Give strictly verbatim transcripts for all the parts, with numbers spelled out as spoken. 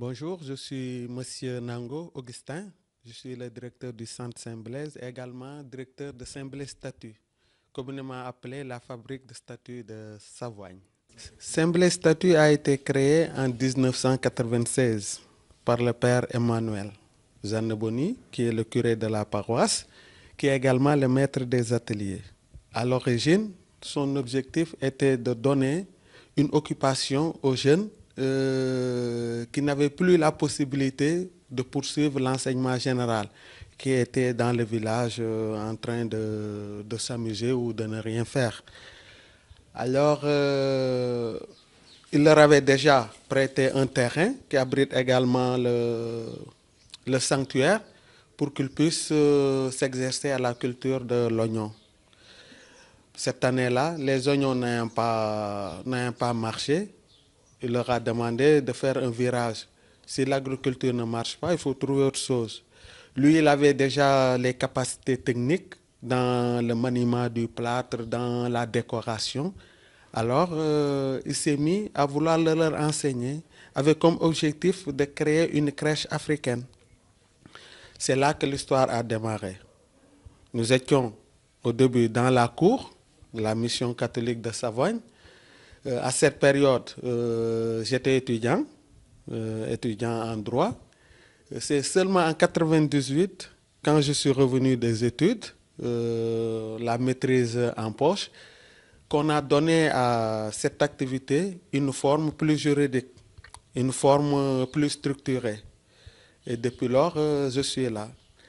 Bonjour, je suis Monsieur Nango Augustin. Je suis le directeur du Centre Saint-Blaise et également directeur de Saint-Blaise Statut, communément appelé la fabrique de statues de Savoie. Saint-Blaise Statut a été créé en mille neuf cent quatre-vingt-seize par le père Emmanuel Zanneboni, qui est le curé de la paroisse, qui est également le maître des ateliers. À l'origine, son objectif était de donner une occupation aux jeunes euh, qui n'avaient plus la possibilité de poursuivre l'enseignement général, qui étaient dans le village euh, en train de, de s'amuser ou de ne rien faire. Alors, euh, il leur avait déjà prêté un terrain qui abrite également le, le sanctuaire pour qu'ils puissent euh, s'exercer à la culture de l'oignon. Cette année-là, les oignons n'ayant pas, n'ayant pas marché, il leur a demandé de faire un virage. Si l'agriculture ne marche pas, il faut trouver autre chose. Lui, il avait déjà les capacités techniques dans le maniement du plâtre, dans la décoration. Alors, euh, il s'est mis à vouloir leur enseigner avec comme objectif de créer une crèche africaine. C'est là que l'histoire a démarré. Nous étions au début dans la cour de la mission catholique de Savoie. Euh, à cette période, euh, j'étais étudiant, euh, étudiant en droit. C'est seulement en quatre-vingt-dix-huit, quand je suis revenu des études, euh, la maîtrise en poche, qu'on a donné à cette activité une forme plus juridique, une forme plus structurée. Et depuis lors, euh, je suis là.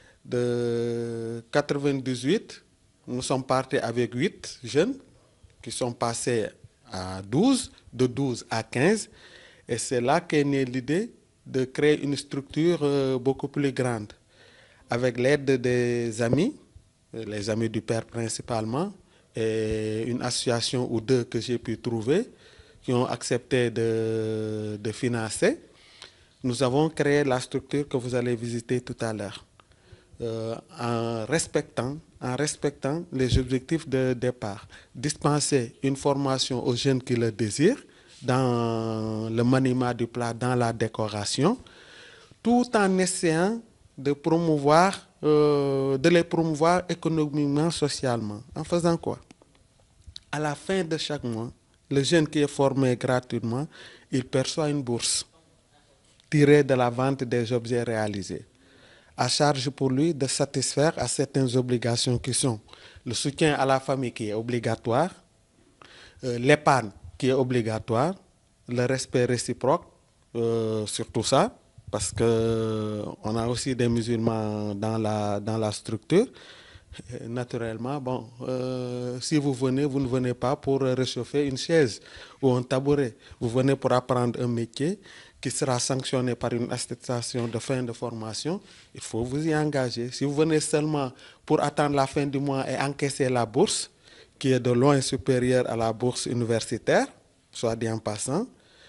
De quatre-vingt-dix-huit, nous sommes partis avec huit jeunes qui sont passés à douze, de douze à quinze. Et c'est là qu'est née l'idée de créer une structure euh, beaucoup plus grande. Avec l'aide des amis, les amis du père principalement, et une association ou deux que j'ai pu trouver, qui ont accepté de, de financer, nous avons créé la structure que vous allez visiter tout à l'heure, euh, en respectant, en respectant les objectifs de départ. Dispenser une formation aux jeunes qui le désirent, dans le maniement du plat, dans la décoration, tout en essayant de promouvoir, euh, de les promouvoir économiquement, socialement. En faisant quoi? À la fin de chaque mois, le jeune qui est formé gratuitement, il perçoit une bourse tirée de la vente des objets réalisés. À charge pour lui de satisfaire à certaines obligations qui sont le soutien à la famille qui est obligatoire, euh, l'épargne qui est obligatoire, le respect réciproque, euh, surtout ça, parce qu'on a aussi des musulmans dans la, dans la structure. Et naturellement, bon, euh, si vous venez, vous ne venez pas pour réchauffer une chaise ou un tabouret. Vous venez pour apprendre un métier qui sera sanctionné par une attestation de fin de formation. Il faut vous y engager. Si vous venez seulement pour attendre la fin du mois et encaisser la bourse, qui est de loin supérieure à la bourse universitaire, soit dit en passant,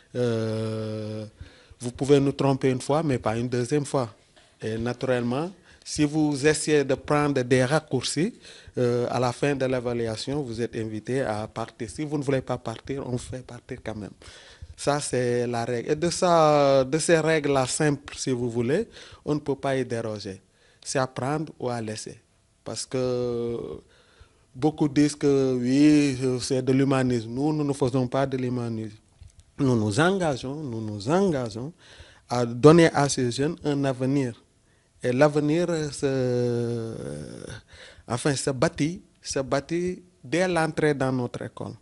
euh, vous pouvez nous tromper une fois, mais pas une deuxième fois. Et naturellement, si vous essayez de prendre des raccourcis, euh, à la fin de l'évaluation, vous êtes invité à partir. Si vous ne voulez pas partir, on vous fait partir quand même. Ça, c'est la règle. Et de, ça, de ces règles-là simples, si vous voulez, on ne peut pas y déroger. C'est à prendre ou à laisser. Parce que beaucoup disent que oui, c'est de l'humanisme. Nous, nous ne faisons pas de l'humanisme. Nous nous engageons, nous nous engageons à donner à ces jeunes un avenir. Et l'avenir se, enfin, se bâtit, se bâtit dès l'entrée dans notre école.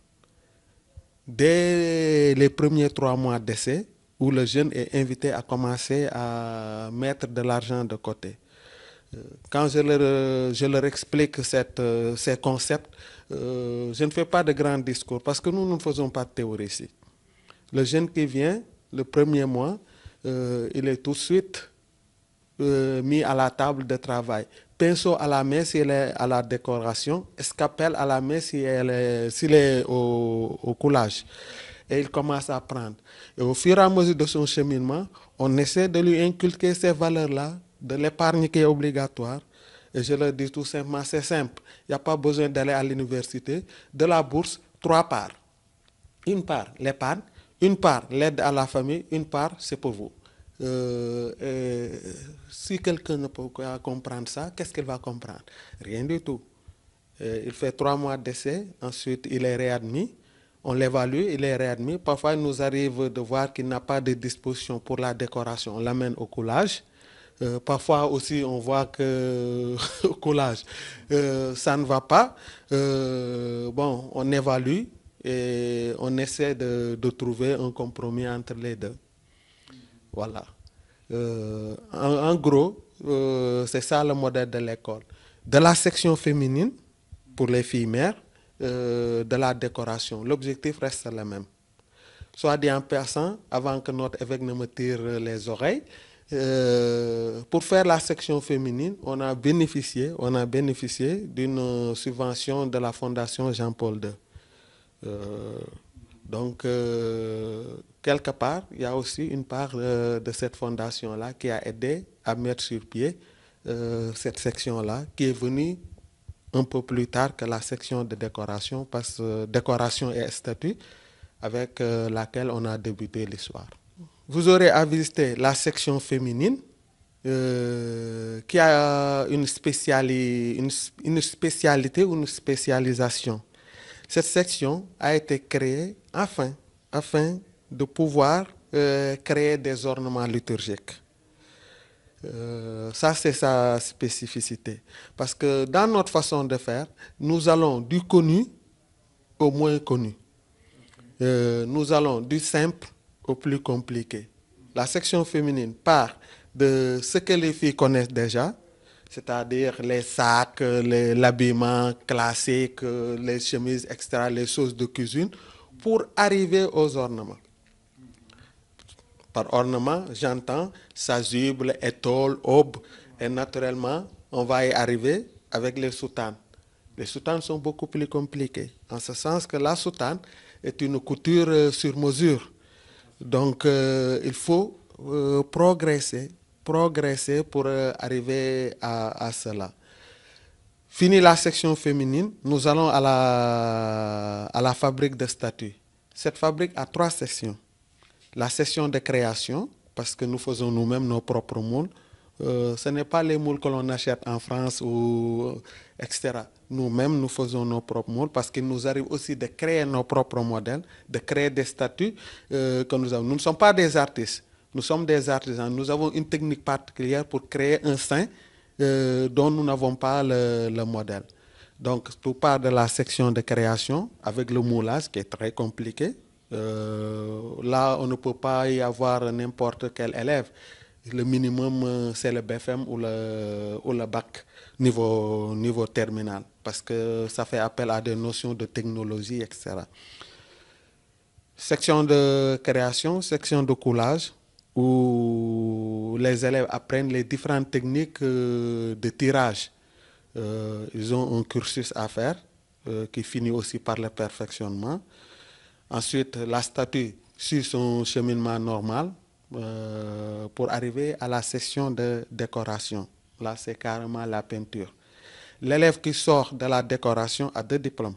Dès les premiers trois mois d'essai, où le jeune est invité à commencer à mettre de l'argent de côté. Quand je leur, je leur explique cette, ces concepts, euh, je ne fais pas de grands discours parce que nous, nous ne faisons pas de théorie ici. Le jeune qui vient, le premier mois, euh, il est tout de suite euh, mis à la table de travail. Pinceau à la main s'il est à la décoration, escapelle à la main s'il est, s'il est au, au coulage. Et il commence à apprendre. Et au fur et à mesure de son cheminement, on essaie de lui inculquer ces valeurs-là, de l'épargne qui est obligatoire. Et je leur dis tout simplement, c'est simple. Il n'y a pas besoin d'aller à l'université. De la bourse, trois parts. Une part, l'épargne. Une part, l'aide à la famille. Une part, c'est pour vous. Euh, euh, si quelqu'un ne peut pas comprendre ça, qu'est-ce qu'il va comprendre? Rien du tout. Euh, il fait trois mois d'essai, ensuite il est réadmis. On l'évalue, il est réadmis. Parfois, il nous arrive de voir qu'il n'a pas de disposition pour la décoration. On l'amène au coulage. Euh, parfois aussi, on voit que au collage, euh, ça ne va pas. Euh, bon, on évalue et on essaie de, de trouver un compromis entre les deux. Voilà. Euh, en, en gros, euh, c'est ça le modèle de l'école. De la section féminine pour les filles mères, euh, de la décoration. L'objectif reste le même. Soit dit en passant, avant que notre évêque ne me tire les oreilles, euh, pour faire la section féminine, on a bénéficié, on a bénéficié d'une subvention de la Fondation Jean-Paul deux. Euh, donc, euh, quelque part, il y a aussi une part euh, de cette fondation-là qui a aidé à mettre sur pied euh, cette section-là, qui est venue un peu plus tard que la section de décoration, parce que décoration et statut, avec euh, laquelle on a débuté l'histoire. Vous aurez à visiter la section féminine euh, qui a une, spéciali une, une spécialité ou une spécialisation. Cette section a été créée afin, afin de pouvoir euh, créer des ornements liturgiques. Euh, ça, c'est sa spécificité. Parce que dans notre façon de faire, nous allons du connu au moins connu. Euh, nous allons du simple au plus compliqué. La section féminine part de ce que les filles connaissent déjà, c'est-à-dire les sacs, l'habillement classique, les chemises, et cetera, les choses de cuisine, pour arriver aux ornements. Par ornement, j'entends chasuble, étole, aube, et naturellement, on va y arriver avec les soutanes. Les soutanes sont beaucoup plus compliquées, en ce sens que la soutane est une couture euh, sur mesure. Donc, euh, il faut euh, progresser, progresser pour euh, arriver à, à cela. Fini la section féminine, nous allons à la, à la fabrique de statues. Cette fabrique a trois sections. La section de création, parce que nous faisons nous-mêmes nos propres moules. Euh, ce n'est pas les moules que l'on achète en France ou et cetera. Nous-mêmes, nous faisons nos propres moules parce qu'il nous arrive aussi de créer nos propres modèles, de créer des statues euh, que nous avons. Nous ne sommes pas des artistes, nous sommes des artisans. Nous avons une technique particulière pour créer un saint euh, dont nous n'avons pas le, le modèle. Donc, tout part de la section de création avec le moulage qui est très compliqué. Euh, là, on ne peut pas y avoir n'importe quel élève. Le minimum, c'est le B F M ou le, ou le bac niveau, niveau terminal, parce que ça fait appel à des notions de technologie, et cetera. Section de création, section de coulage, où les élèves apprennent les différentes techniques de tirage. Euh, ils ont un cursus à faire, euh, qui finit aussi par le perfectionnement. Ensuite, la statue suit son cheminement normal euh, pour arriver à la section de décoration. Là, c'est carrément la peinture. L'élève qui sort de la décoration a deux diplômes.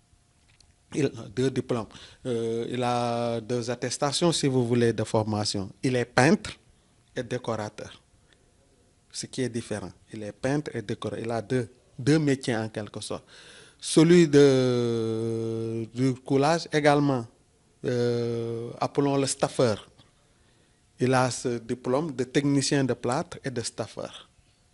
Il a deux diplômes. Euh, il a deux attestations, si vous voulez, de formation. Il est peintre et décorateur. Ce qui est différent. Il est peintre et décorateur. Il a deux, deux métiers en quelque sorte. Celui de, du coulage également, euh, appelons le staffeur. Il a ce diplôme de technicien de plâtre et de staffeur.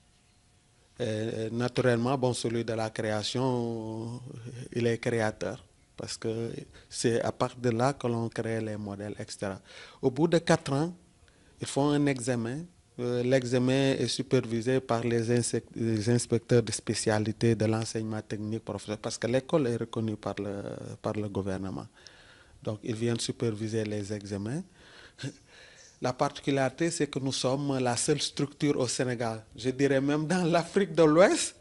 Et naturellement, bon, celui de la création, il est créateur, parce que c'est à partir de là que l'on crée les modèles, et cetera. Au bout de quatre ans, ils font un examen. Euh, L'examen est supervisé par les, les inspecteurs de spécialité de l'enseignement technique professionnel, parce que l'école est reconnue par le, par le gouvernement. Donc, ils viennent superviser les examens. La particularité, c'est que nous sommes la seule structure au Sénégal, je dirais même dans l'Afrique de l'Ouest,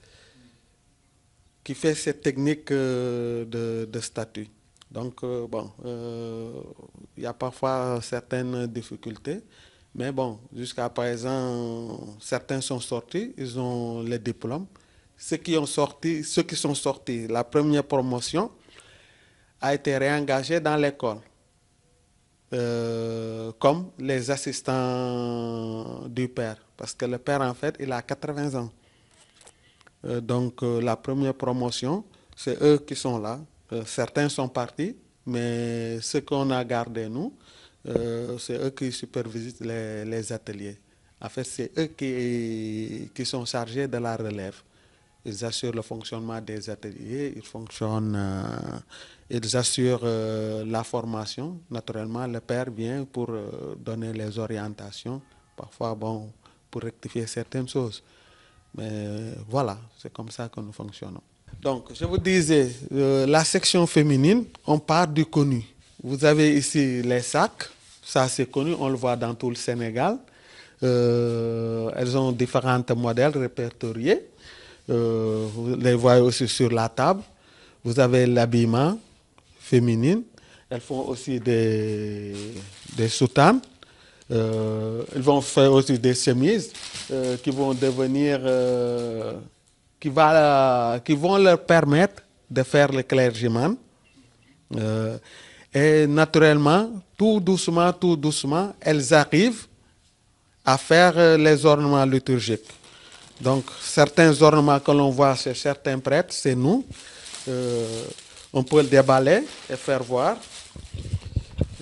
qui fait cette technique euh, de, de statut. Donc, euh, bon, euh, il y a parfois certaines difficultés, mais bon, jusqu'à présent, certains sont sortis, ils ont les diplômes. Ceux qui ont sorti, ceux qui sont sortis, la première promotion a été réengagée dans l'école. Euh, comme les assistants du père, parce que le père, en fait, il a quatre-vingts ans. Euh, donc, euh, la première promotion, c'est eux qui sont là. Euh, certains sont partis, mais ceux qu'on a gardés, nous, euh, c'est eux qui supervisent les, les ateliers. En fait, c'est eux qui, qui sont chargés de la relève. Ils assurent le fonctionnement des ateliers, ils fonctionnent, euh, ils assurent euh, la formation. Naturellement, le père vient pour euh, donner les orientations, parfois, bon, pour rectifier certaines choses. Mais voilà, c'est comme ça que nous fonctionnons. Donc, je vous disais, euh, la section féminine, on part du connu. Vous avez ici les sacs, ça c'est connu, on le voit dans tout le Sénégal. Euh, elles ont différents modèles répertoriés. Euh, vous les voyez aussi sur la table. Vous avez l'habillement féminin. Elles font aussi des, des soutanes. Euh, ils vont faire aussi des chemises euh, qui vont devenir, euh, qui, va, qui vont leur permettre de faire le clergyman. Euh, et naturellement, tout doucement, tout doucement, elles arrivent à faire euh, les ornements liturgiques. Donc, certains ornements que l'on voit chez certains prêtres, c'est nous. Euh, on peut le déballer et faire voir. Euh,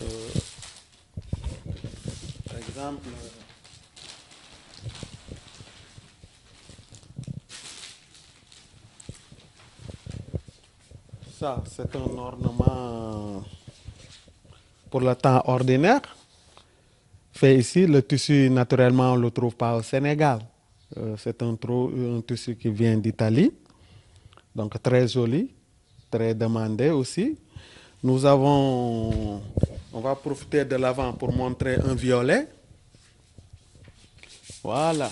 par exemple, ça, c'est un ornement pour le temps ordinaire. Fait ici, le tissu, naturellement, on ne le trouve pas au Sénégal. Euh, c'est un, un tissu qui vient d'Italie. Donc, très joli, très demandé aussi. Nous avons, on va profiter de l'avant pour montrer un violet. Voilà.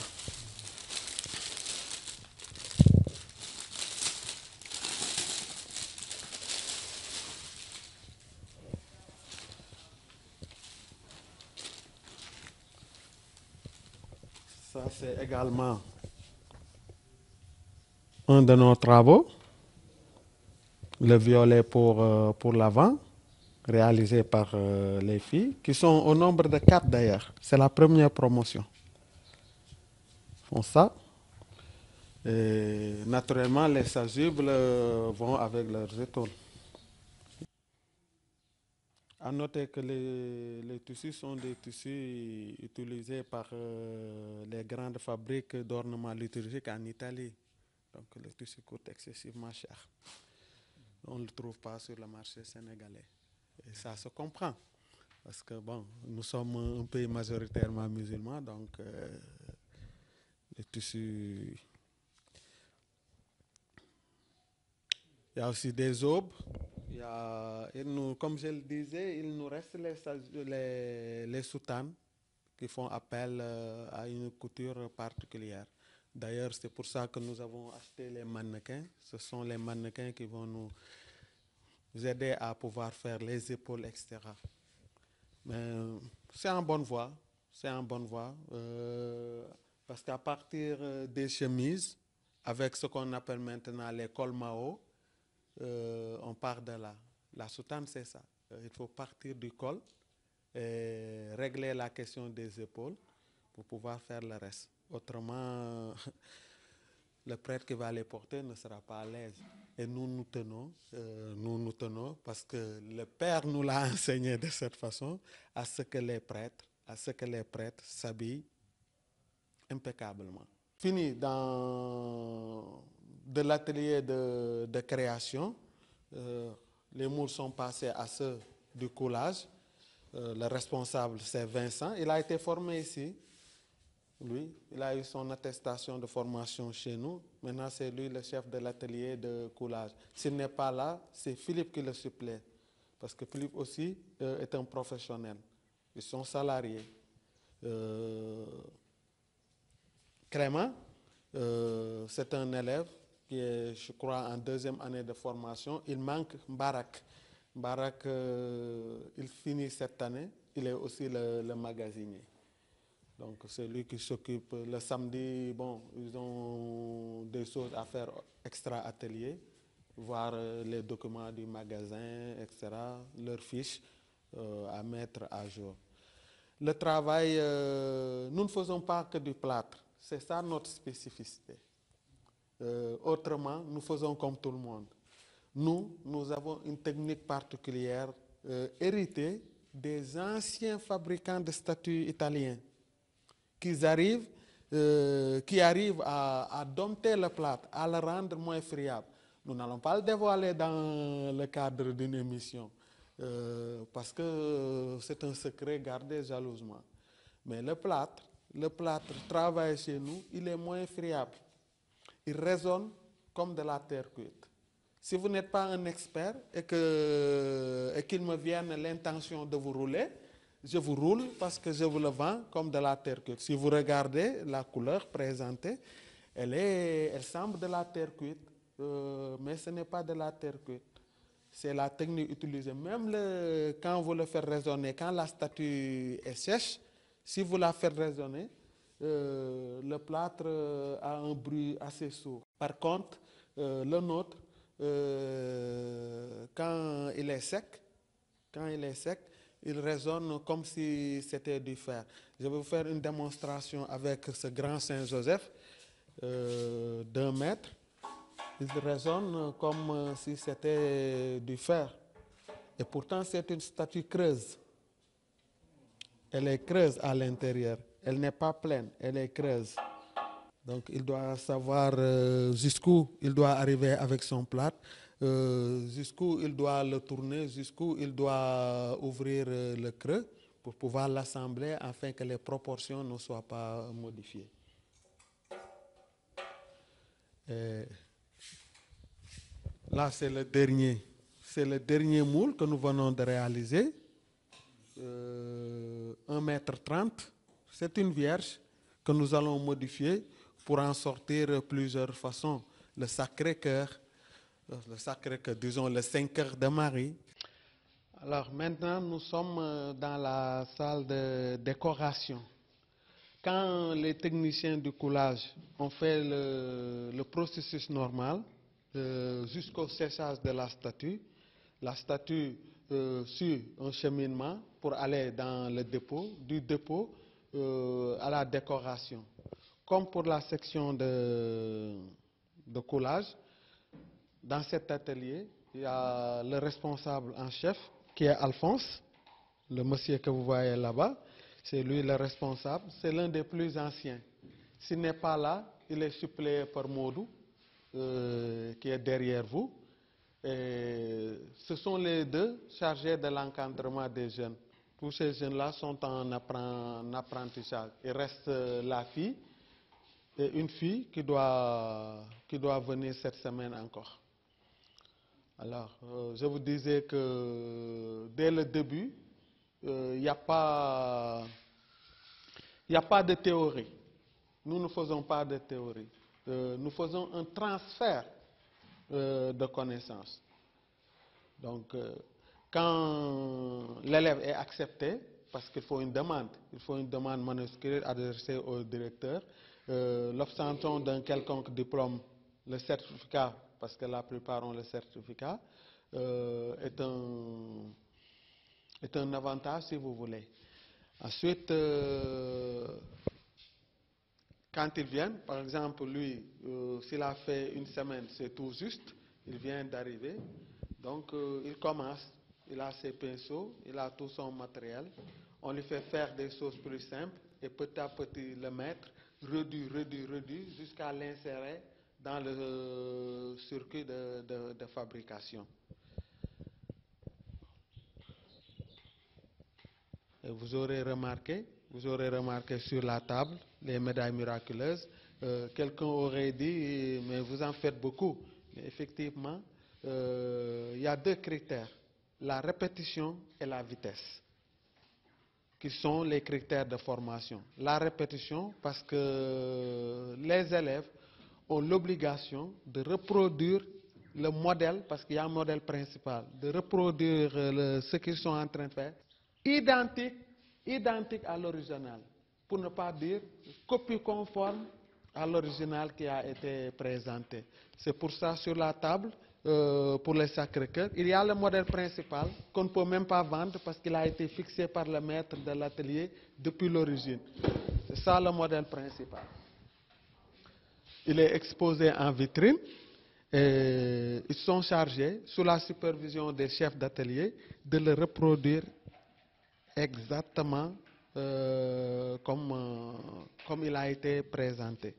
Ça, c'est également un de nos travaux, le violet pour, euh, pour l'avant, réalisé par euh, les filles, qui sont au nombre de quatre d'ailleurs. C'est la première promotion. Ils font ça. Et naturellement, les chasubles vont avec leurs épaules. À noter que les, les tissus sont des tissus utilisés par euh, les grandes fabriques d'ornements liturgiques en Italie. Donc le tissu coûte excessivement cher. On ne le trouve pas sur le marché sénégalais. Et ça se comprend. Parce que bon, nous sommes un pays majoritairement musulman, donc euh, les tissus. Il y a aussi des aubes. Il y a, il nous, comme je le disais, il nous reste les, les, les soutanes qui font appel euh, à une couture particulière. D'ailleurs, c'est pour ça que nous avons acheté les mannequins. Ce sont les mannequins qui vont nous aider à pouvoir faire les épaules, et cetera. Mais c'est en bonne voie. C'est en bonne voie. Euh, parce qu'à partir des chemises, avec ce qu'on appelle maintenant les cols Mao, euh, on part de là. La soutane, c'est ça. Euh, il faut partir du col et régler la question des épaules pour pouvoir faire le reste. Autrement, le prêtre qui va les porter ne sera pas à l'aise. Et nous nous tenons, euh, nous nous tenons, parce que le Père nous l'a enseigné de cette façon, à ce que les prêtres, à ce que les prêtres s'habillent impeccablement. Fini dans de l'atelier de, de création, euh, les moules sont passés à ceux du coulage. Euh, le responsable, c'est Vincent. Il a été formé ici. Lui, il a eu son attestation de formation chez nous. Maintenant, c'est lui le chef de l'atelier de coulage. S'il n'est pas là, c'est Philippe qui le supplée. Parce que Philippe aussi euh, est un professionnel. Ils sont salariés. Euh, Clément, euh, c'est un élève qui est, je crois, en deuxième année de formation. Il manque Barak. Barak, euh, il finit cette année. Il est aussi le, le magasinier. Donc, c'est lui qui s'occupe. Le samedi, bon, ils ont des choses à faire extra-atelier, voir euh, les documents du magasin, et cetera, leurs fiches euh, à mettre à jour. Le travail, euh, nous ne faisons pas que du plâtre. C'est ça notre spécificité. Euh, autrement, nous faisons comme tout le monde. Nous, nous avons une technique particulière euh, héritée des anciens fabricants de statues italiens qui arrivent, euh, qui arrivent à, à dompter le plâtre, à le rendre moins friable. Nous n'allons pas le dévoiler dans le cadre d'une émission euh, parce que c'est un secret gardé jalousement. Mais le plâtre, le plâtre travaillé chez nous, il est moins friable. Il résonne comme de la terre cuite. Si vous n'êtes pas un expert et que, et qu'il me vienne l'intention de vous rouler, je vous roule parce que je vous le vends comme de la terre cuite. Si vous regardez la couleur présentée, elle, est, elle semble de la terre cuite, euh, mais ce n'est pas de la terre cuite. C'est la technique utilisée. Même le, quand vous le faites résonner, quand la statue est sèche, si vous la faites résonner, euh, le plâtre a un bruit assez sourd. Par contre, euh, le nôtre, euh, quand il est sec, quand il est sec, il résonne comme si c'était du fer. Je vais vous faire une démonstration avec ce grand Saint-Joseph euh, d'un mètre. Il résonne comme si c'était du fer. Et pourtant, c'est une statue creuse. Elle est creuse à l'intérieur. Elle n'est pas pleine, elle est creuse. Donc, il doit savoir euh, jusqu'où il doit arriver avec son plâtre, euh, jusqu'où il doit le tourner, jusqu'où il doit ouvrir euh, le creux pour pouvoir l'assembler afin que les proportions ne soient pas modifiées. Et là, c'est le dernier. C'est le dernier moule que nous venons de réaliser. Euh, un mètre trente. C'est une vierge que nous allons modifier pour en sortir plusieurs façons. Le Sacré-Cœur, le Sacré-Cœur, disons le Saint-Cœur de Marie. Alors maintenant, nous sommes dans la salle de décoration. Quand les techniciens du coulage ont fait le, le processus normal, euh, jusqu'au séchage de la statue, la statue euh, suit un cheminement pour aller dans le dépôt, du dépôt euh, à la décoration. Comme pour la section de, de coulage, dans cet atelier, il y a le responsable en chef qui est Alphonse, le monsieur que vous voyez là-bas. C'est lui le responsable, c'est l'un des plus anciens. S'il n'est pas là, il est suppléé par Modou, euh, qui est derrière vous. Et ce sont les deux chargés de l'encadrement des jeunes. Tous ces jeunes-là sont en apprentissage. Il reste la fille et une fille qui doit, qui doit venir cette semaine encore. Alors, euh, je vous disais que dès le début, il euh, n'y a pas, il a pas de théorie. Nous ne faisons pas de théorie. Euh, nous faisons un transfert euh, de connaissances. Donc, euh, quand l'élève est accepté, parce qu'il faut une demande, il faut une demande manuscrite adressée au directeur, euh, l'obtention d'un quelconque diplôme, le certificat, parce que la plupart ont le certificat, euh, est un, est un avantage si vous voulez. Ensuite, euh, quand ils viennent, par exemple, lui, euh, s'il a fait une semaine, c'est tout juste, il vient d'arriver, donc euh, il commence, il a ses pinceaux, il a tout son matériel, on lui fait faire des choses plus simples et petit à petit le mettre, réduit, réduit, réduit, jusqu'à l'insérer dans le euh, circuit de, de, de fabrication. Et vous aurez remarqué, vous aurez remarqué sur la table les médailles miraculeuses. Euh, Quelqu'un aurait dit, mais vous en faites beaucoup. Mais effectivement, euh, il y a deux critères, la répétition et la vitesse, qui sont les critères de formation. La répétition, parce que les élèves ont l'obligation de reproduire le modèle, parce qu'il y a un modèle principal, de reproduire le, ce qu'ils sont en train de faire, identique, identique à l'original, pour ne pas dire copie conforme à l'original qui a été présenté. C'est pour ça, sur la table, euh, pour le Sacré-Cœur. Il y a le modèle principal qu'on ne peut même pas vendre parce qu'il a été fixé par le maître de l'atelier depuis l'origine. C'est ça le modèle principal. Il est exposé en vitrine et ils sont chargés, sous la supervision des chefs d'atelier, de le reproduire exactement euh, comme, euh, comme il a été présenté.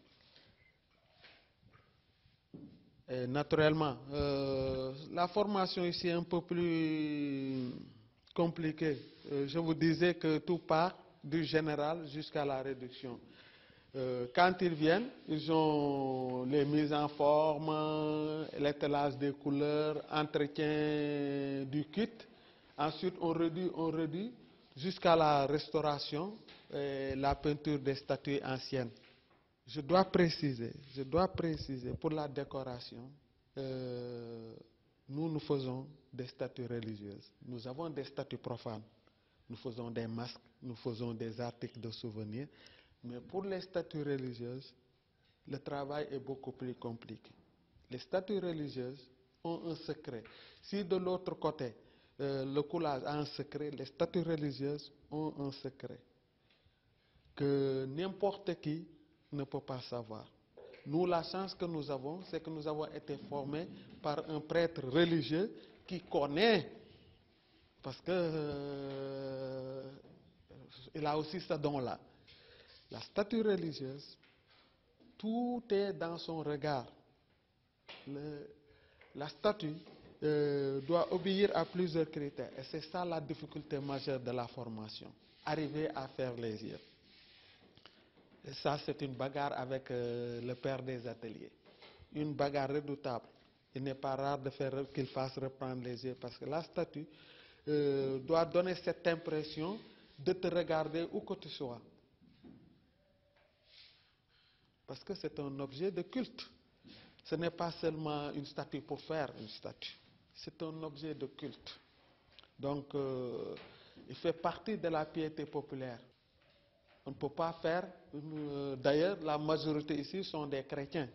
Et naturellement, euh, la formation ici est un peu plus compliquée. Euh, je vous disais que tout part du général jusqu'à la réduction. Euh, quand ils viennent, ils ont les mises en forme, l'étalage des couleurs, entretien du kit. Ensuite, on réduit, on réduit jusqu'à la restauration et la peinture des statues anciennes. Je dois préciser, je dois préciser pour la décoration, euh, nous, nous faisons des statues religieuses. Nous avons des statues profanes. Nous faisons des masques, nous faisons des articles de souvenirs. Mais pour les statues religieuses, le travail est beaucoup plus compliqué. Les statues religieuses ont un secret. Si de l'autre côté, euh, le coulage a un secret, les statues religieuses ont un secret que n'importe qui ne peut pas savoir. Nous, la chance que nous avons, c'est que nous avons été formés par un prêtre religieux qui connaît, parce que euh, il a aussi ce don-là. La statue religieuse, tout est dans son regard. Le, la statue euh, doit obéir à plusieurs critères. Et c'est ça la difficulté majeure de la formation. Arriver à faire les yeux. Et ça, c'est une bagarre avec euh, le père des ateliers. Une bagarre redoutable. Il n'est pas rare de faire qu'il fasse reprendre les yeux parce que la statue euh, doit donner cette impression de te regarder où que tu sois. Parce que c'est un objet de culte. Ce n'est pas seulement une statue pour faire une statue. C'est un objet de culte. Donc, euh, il fait partie de la piété populaire. On ne peut pas faire... Euh, D'ailleurs, la majorité ici sont des chrétiens.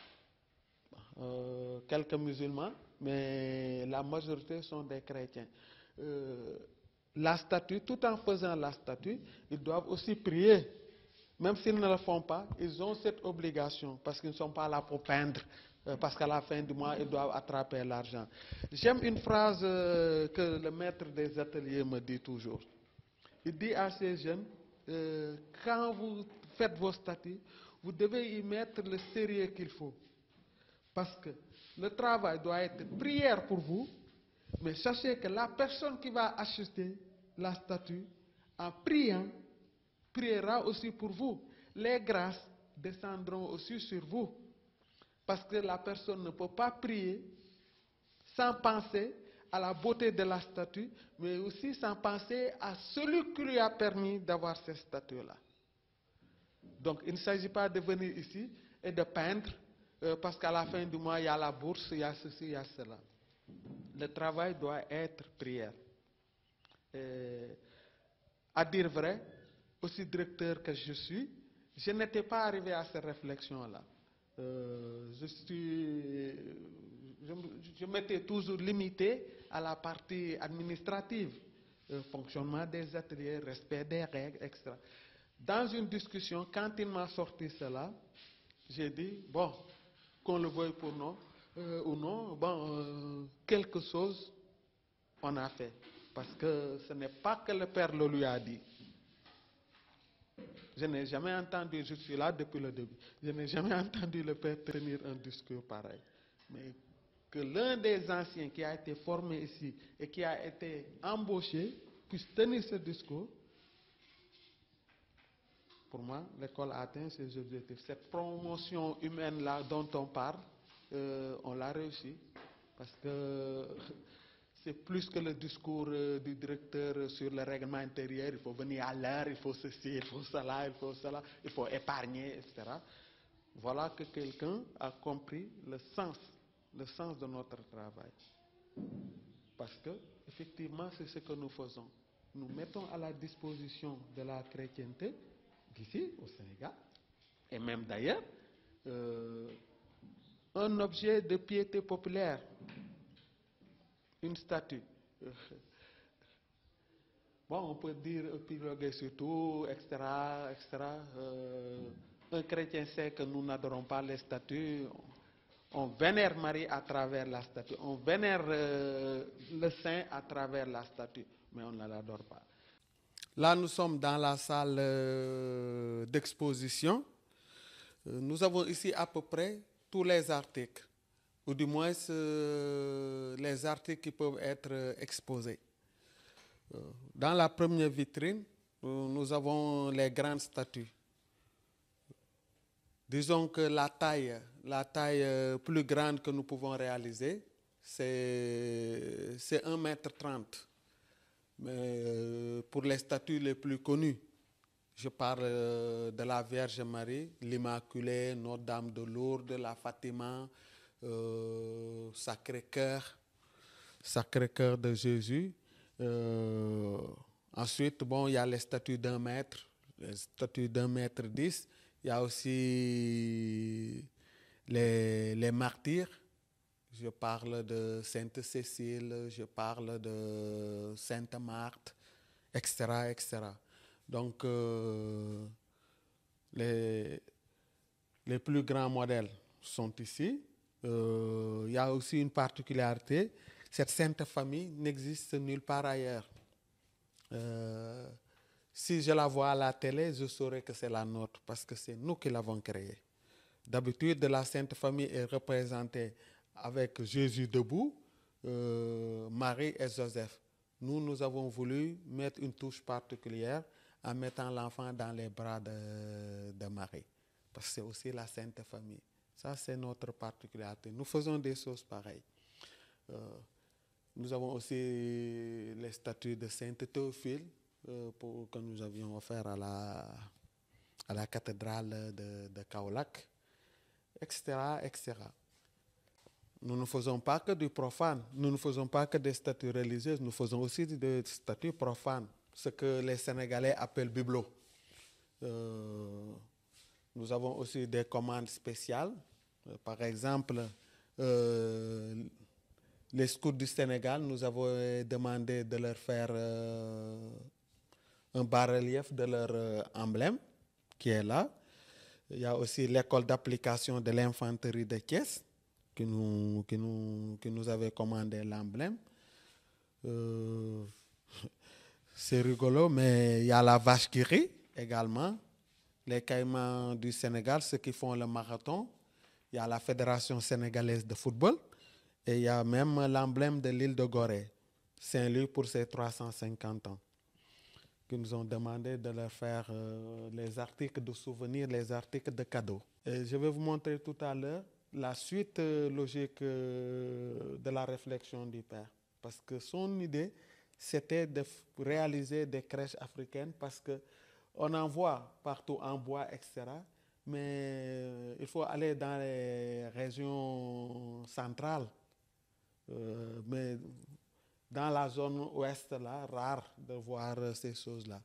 Euh, quelques musulmans, mais la majorité sont des chrétiens. Euh, la statue, tout en faisant la statue, ils doivent aussi prier. Même s'ils ne le font pas, ils ont cette obligation parce qu'ils ne sont pas là pour peindre, euh, parce qu'à la fin du mois, ils doivent attraper l'argent. J'aime une phrase euh, que le maître des ateliers me dit toujours. Il dit à ces jeunes, euh, quand vous faites vos statues, vous devez y mettre le sérieux qu'il faut. Parce que le travail doit être prière pour vous, mais sachez que la personne qui va acheter la statue, en priant, priera aussi pour vous. Les grâces descendront aussi sur vous. Parce que la personne ne peut pas prier sans penser à la beauté de la statue, mais aussi sans penser à celui qui lui a permis d'avoir cette statue-là. Donc il ne s'agit pas de venir ici et de peindre, euh, parce qu'à la fin du mois, il y a la bourse, il y a ceci, il y a cela. Le travail doit être prière. Et, à dire vrai, aussi directeur que je suis, je n'étais pas arrivé à cette réflexion-là. Euh, je suis, je, je m'étais toujours limité à la partie administrative, euh, fonctionnement des ateliers, respect des règles, et cetera. Dans une discussion, quand il m'a sorti cela, j'ai dit, bon, qu'on le veuille pour nous, euh, ou non, bon, euh, quelque chose on a fait. Parce que ce n'est pas que le Père le lui a dit. Je n'ai jamais entendu, je suis là depuis le début, je n'ai jamais entendu le Père tenir un discours pareil. Mais que l'un des anciens qui a été formé ici et qui a été embauché puisse tenir ce discours, pour moi, l'école a atteint ses objectifs. Cette promotion humaine-là dont on parle, euh, on l'a réussi. Parce que c'est plus que le discours euh, du directeur sur le règlement intérieur. Il faut venir à l'heure, il faut ceci, il faut cela, il faut cela, il faut épargner, et cetera. Voilà que quelqu'un a compris le sens, le sens de notre travail. Parce que, effectivement, c'est ce que nous faisons. Nous mettons à la disposition de la chrétienté, d'ici au Sénégal, et même d'ailleurs, euh, un objet de piété populaire, une statue. Bon, on peut dire épiloguer sur tout, et cetera, et cetera. Euh, un chrétien sait que nous n'adorons pas les statues. On vénère Marie à travers la statue. On vénère euh, le saint à travers la statue, mais on ne l'adore pas. Là, nous sommes dans la salle euh, d'exposition. Euh, nous avons ici à peu près tous les articles, ou du moins euh, les articles qui peuvent être euh, exposés. Euh, dans la première vitrine, euh, nous avons les grandes statues. Disons que la taille, la taille euh, plus grande que nous pouvons réaliser, c'est un mètre trente. Mais euh, pour les statues les plus connues, je parle euh, de la Vierge Marie, l'Immaculée, Notre-Dame de Lourdes, la Fatima, euh, Sacré-Cœur, Sacré-Cœur de Jésus. Euh, ensuite, bon, il y a les statues d'un mètre, les statues d'un mètre dix. Il y a aussi les, les martyrs. Je parle de Sainte Cécile, je parle de Sainte Marthe, et cetera, et cetera. Donc, euh, les, les plus grands modèles sont ici. Euh, il y a aussi une particularité, cette Sainte Famille n'existe nulle part ailleurs. Euh, si je la vois à la télé, je saurais que c'est la nôtre, parce que c'est nous qui l'avons créée. D'habitude, la Sainte Famille est représentée avec Jésus debout, euh, Marie et Joseph. Nous, nous avons voulu mettre une touche particulière en mettant l'enfant dans les bras de, de Marie. Parce que c'est aussi la Sainte Famille. Ça, c'est notre particularité. Nous faisons des choses pareilles. Euh, nous avons aussi les statues de Sainte Théophile euh, pour, que nous avions offert à la, à la cathédrale de, de Kaolack, et cetera, et cetera. Nous ne faisons pas que du profane, nous ne faisons pas que des statues religieuses, nous faisons aussi des statues profanes, ce que les Sénégalais appellent bibelots. Euh, nous avons aussi des commandes spéciales. Euh, par exemple, euh, les scouts du Sénégal, nous avons demandé de leur faire euh, un bas-relief de leur euh, emblème, qui est là. Il y a aussi l'école d'application de l'infanterie de Thiès, qui nous, qui nous, qui nous avait commandé l'emblème. Euh, c'est rigolo, mais il y a la vache qui rit également. Les Caïmans du Sénégal, ceux qui font le marathon. Il y a la Fédération sénégalaise de football. Et il y a même l'emblème de l'île de Gorée, Saint-Louis pour ses trois cent cinquante ans, qui nous ont demandé de leur faire euh, les articles de souvenirs, les articles de cadeaux. Et je vais vous montrer tout à l'heure la suite euh, logique euh, de la réflexion du père. Parce que son idée, c'était de réaliser des crèches africaines parce qu'on en voit partout en bois, et cetera. Mais euh, il faut aller dans les régions centrales. Euh, mais dans la zone ouest, là, rare de voir ces choses-là.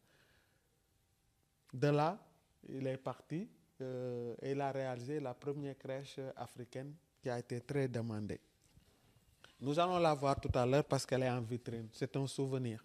De là, il est parti euh, et il a réalisé la première crèche africaine qui a été très demandée. Nous allons la voir tout à l'heure parce qu'elle est en vitrine. C'est un souvenir.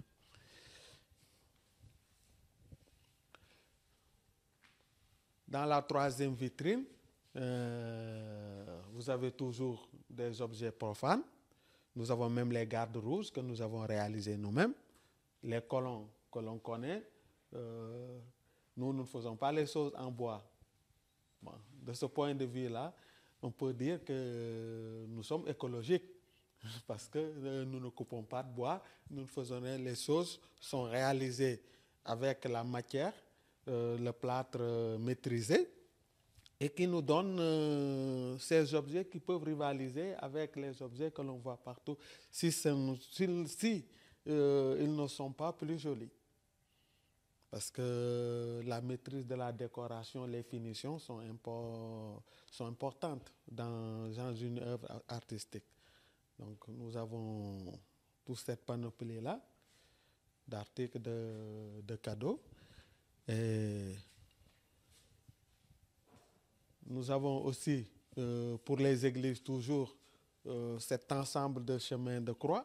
Dans la troisième vitrine, euh, vous avez toujours des objets profanes. Nous avons même les gardes rouges que nous avons réalisés nous-mêmes. Les colons que l'on connaît. Euh, nous, nous ne faisons pas les choses en bois. Bon, de ce point de vue-là, on peut dire que nous sommes écologiques. Parce que euh, nous ne coupons pas de bois. Nous faisons les choses sont réalisées avec la matière, euh, le plâtre euh, maîtrisé, et qui nous donne euh, ces objets qui peuvent rivaliser avec les objets que l'on voit partout, si, si, si euh, ils ne sont pas plus jolis. Parce que la maîtrise de la décoration, les finitions sont, impor sont importantes dans, dans une œuvre artistique. Donc nous avons toute cette panoplie-là d'articles de, de cadeaux. Et nous avons aussi Euh, pour les églises, toujours euh, cet ensemble de chemins de croix,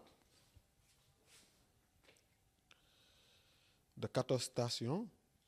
de quatorze stations.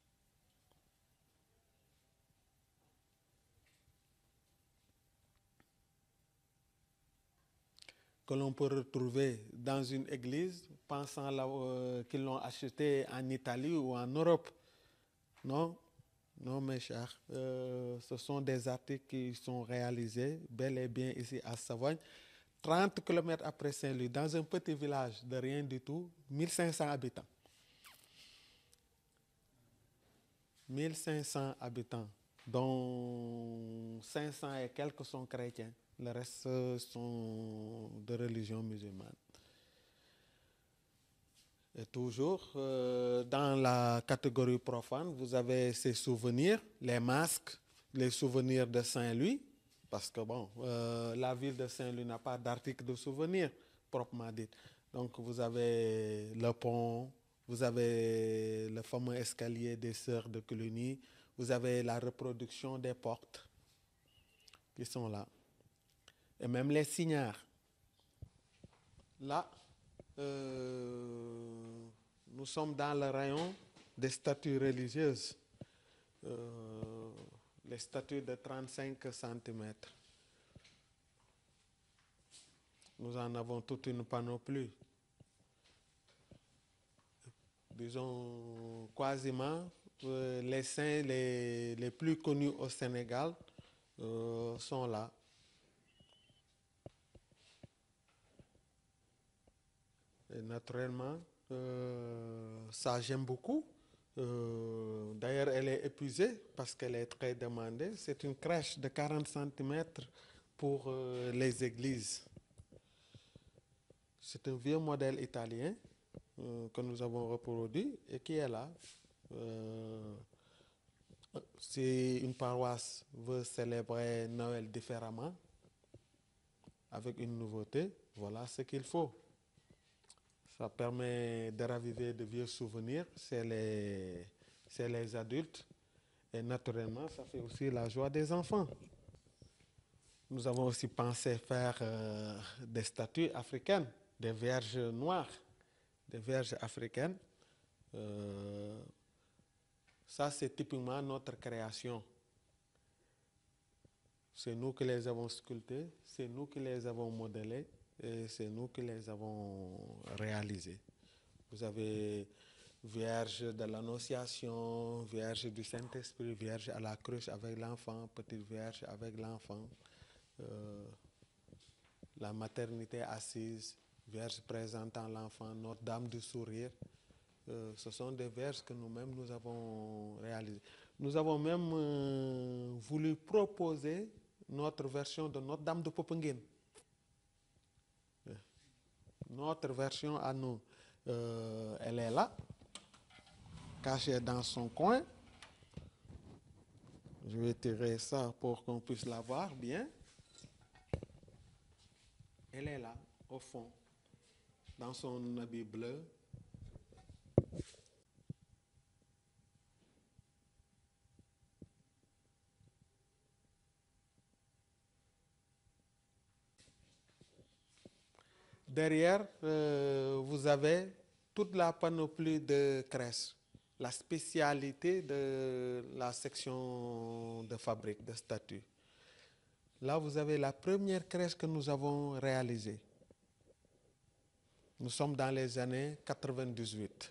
Que l'on peut retrouver dans une église, pensant euh, qu'ils l'ont acheté en Italie ou en Europe. Non, non mes chers, euh, ce sont des articles qui sont réalisés bel et bien ici à Savoie, trente kilomètres après Saint-Louis, dans un petit village de rien du tout, mille cinq cents habitants. mille cinq cents habitants, dont cinq cents et quelques sont chrétiens. Le reste sont de religion musulmane. Et toujours, euh, dans la catégorie profane, vous avez ces souvenirs, les masques, les souvenirs de Saint-Louis, parce que bon, euh, la ville de Saint-Louis n'a pas d'article de souvenir, proprement dit. Donc vous avez le pont, vous avez le fameux escalier des Sœurs de Cluny, vous avez la reproduction des portes qui sont là. Et même les signards. Là, euh, nous sommes dans le rayon des statues religieuses. Euh, les statues de trente-cinq centimètres. Nous en avons toute une panoplie. Disons, quasiment, euh, les saints les, les plus connus au Sénégal euh, sont là. Et naturellement, euh, ça j'aime beaucoup. Euh, D'ailleurs, elle est épuisée parce qu'elle est très demandée. C'est une crèche de quarante centimètres pour euh, les églises. C'est un vieux modèle italien euh, que nous avons reproduit et qui est là. Euh, si une paroisse veut célébrer Noël différemment, avec une nouveauté, voilà ce qu'il faut. Ça permet de raviver de vieux souvenirs chez les, chez les adultes. Et naturellement, ça fait aussi la joie des enfants. Nous avons aussi pensé faire euh, des statues africaines, des vierges noires, des vierges africaines. Euh, ça, c'est typiquement notre création. C'est nous qui les avons sculptées, c'est nous qui les avons modélées et c'est nous qui les avons réalisées. Vous avez Vierge de l'Annonciation, Vierge du Saint-Esprit, Vierge à la cruche avec l'enfant, Petite Vierge avec l'enfant, euh, la maternité assise, Vierge présentant l'enfant, Notre-Dame du Sourire. Euh, ce sont des vierges que nous-mêmes nous avons réalisées. Nous avons même euh, voulu proposer notre version de Notre-Dame de Popenguine. Notre version à nous, euh, elle est là, cachée dans son coin. Je vais tirer ça pour qu'on puisse la voir bien. Elle est là, au fond, dans son habit bleu. Derrière, euh, vous avez toute la panoplie de crèches, la spécialité de la section de fabrique, de statues. Là, vous avez la première crèche que nous avons réalisée. Nous sommes dans les années quatre-vingt-dix-huit.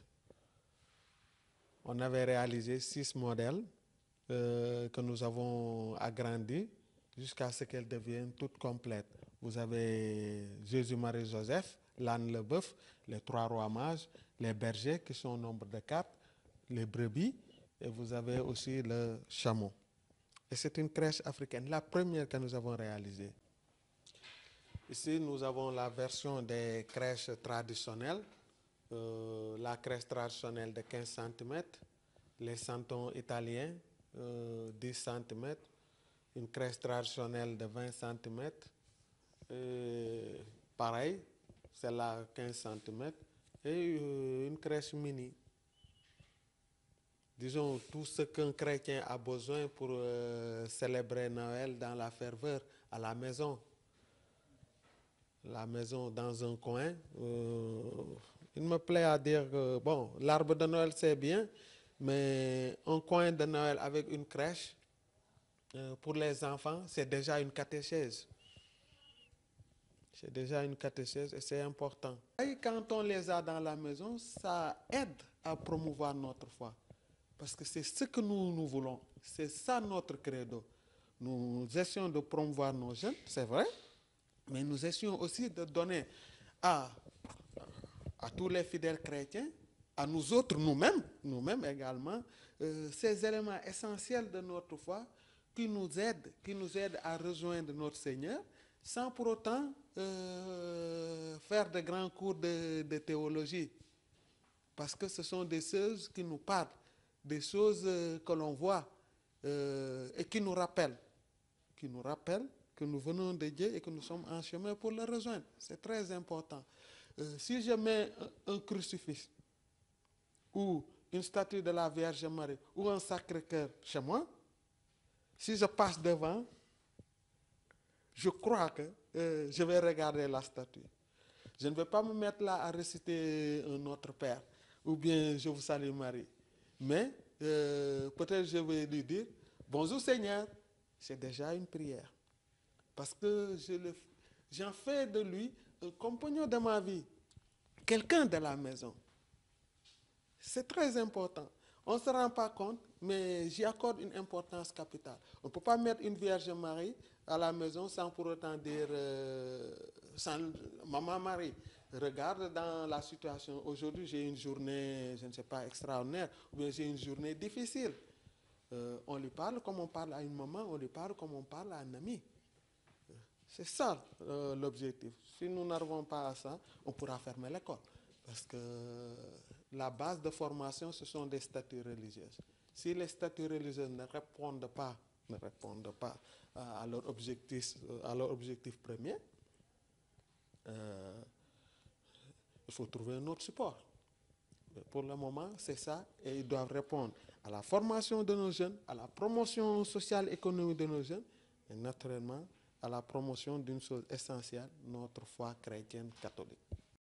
On avait réalisé six modèles euh, que nous avons agrandis jusqu'à ce qu'elles deviennent toutes complètes. Vous avez Jésus, Marie, Joseph, l'âne, le bœuf, les trois rois mages, les bergers qui sont au nombre de quatre, les brebis, et vous avez aussi le chameau. Et c'est une crèche africaine, la première que nous avons réalisée. Ici, nous avons la version des crèches traditionnelles, euh, la crèche traditionnelle de quinze centimètres, les santons italiens, euh, dix centimètres, une crèche traditionnelle de vingt centimètres, et pareil, celle-là quinze centimètres, et euh, une crèche mini. Disons, tout ce qu'un chrétien a besoin pour euh, célébrer Noël dans la ferveur, à la maison. La maison dans un coin. Euh, il me plaît à dire que, bon, l'arbre de Noël, c'est bien, mais un coin de Noël avec une crèche, euh, pour les enfants, c'est déjà une catéchèse. C'est déjà une catéchèse et c'est important. Et quand on les a dans la maison, ça aide à promouvoir notre foi. Parce que c'est ce que nous, nous voulons. C'est ça notre credo. Nous essayons de promouvoir nos jeunes, c'est vrai, mais nous essayons aussi de donner à, à tous les fidèles chrétiens, à nous autres, nous-mêmes, nous-mêmes également, euh, ces éléments essentiels de notre foi qui nous aident, qui nous aident à rejoindre notre Seigneur, sans pour autant euh, faire de grands cours de, de théologie. Parce que ce sont des choses qui nous parlent, des choses euh, que l'on voit euh, et qui nous rappellent, qui nous rappellent que nous venons de Dieu et que nous sommes en chemin pour le rejoindre. C'est très important. Euh, si je mets un, un crucifix ou une statue de la Vierge Marie ou un Sacré-Cœur chez moi, si je passe devant, je crois que euh, je vais regarder la statue. Je ne vais pas me mettre là à réciter un Notre Père ou bien Je vous salue Marie. Mais euh, peut-être je vais lui dire bonjour Seigneur. C'est déjà une prière. Parce que je le, j'en fais de lui un compagnon de ma vie, quelqu'un de la maison. C'est très important. On ne se rend pas compte, mais j'y accorde une importance capitale. On ne peut pas mettre une Vierge Marie à la maison sans pour autant dire euh, sans, Maman Marie. Regarde dans la situation. Aujourd'hui, j'ai une journée, je ne sais pas, extraordinaire, ou bien j'ai une journée difficile. Euh, on lui parle comme on parle à une maman, on lui parle comme on parle à un ami. C'est ça euh, l'objectif. Si nous n'arrivons pas à ça, on pourra fermer l'école. Parce que la base de formation, ce sont des statuts religieuses. Si les statuts religieux ne répondent pas, ne répondent pas à leur objectif, à leur objectif premier, euh, il faut trouver un autre support. Mais pour le moment, c'est ça, et ils doivent répondre à la formation de nos jeunes, à la promotion sociale et économique de nos jeunes, et naturellement à la promotion d'une chose essentielle, notre foi chrétienne catholique.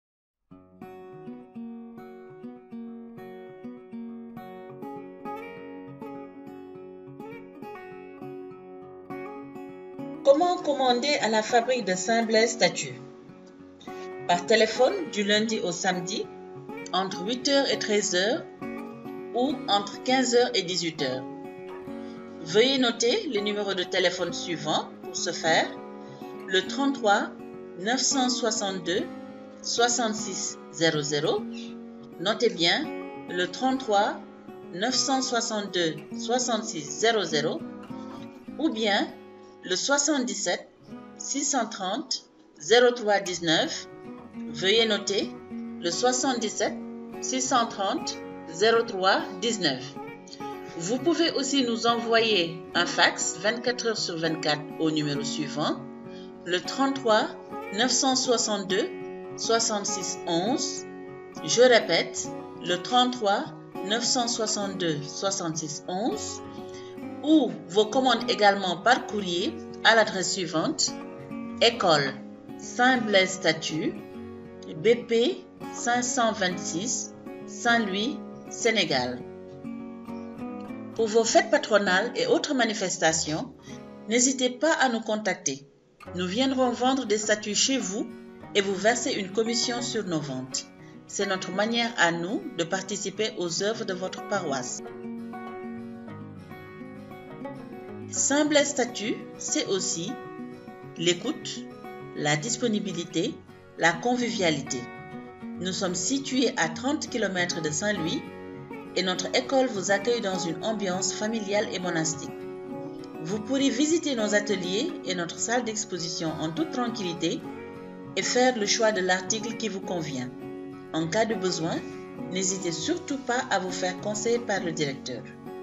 Comment commander à la fabrique de Saint-Blaise Statue? Par téléphone du lundi au samedi, entre huit heures et treize heures ou entre quinze heures et dix-huit heures. Veuillez noter les numéros de téléphone suivants pour ce faire: le trente-trois neuf cent soixante-deux soixante-six zéro zéro. Notez bien le trente-trois neuf cent soixante-deux soixante-six zéro zéro ou bien le soixante-dix-sept six cent trente zéro trois dix-neuf. Veuillez noter le soixante-dix-sept six cent trente zéro trois dix-neuf. Vous pouvez aussi nous envoyer un fax vingt-quatre heures sur vingt-quatre au numéro suivant: le trente-trois neuf cent soixante-deux soixante-six onze. Je répète, le trente-trois neuf cent soixante-deux soixante-six onze. Ou vos commandes également par courrier à l'adresse suivante: École Saint-Blaise Statue, B P cinq cent vingt-six, Saint-Louis, Sénégal. Pour vos fêtes patronales et autres manifestations, n'hésitez pas à nous contacter. Nous viendrons vendre des statues chez vous et vous verser une commission sur nos ventes. C'est notre manière à nous de participer aux œuvres de votre paroisse. Saint-Blaise Statue, c'est aussi l'écoute, la disponibilité, la convivialité. Nous sommes situés à trente kilomètres de Saint-Louis et notre école vous accueille dans une ambiance familiale et monastique. Vous pourrez visiter nos ateliers et notre salle d'exposition en toute tranquillité et faire le choix de l'article qui vous convient. En cas de besoin, n'hésitez surtout pas à vous faire conseiller par le directeur.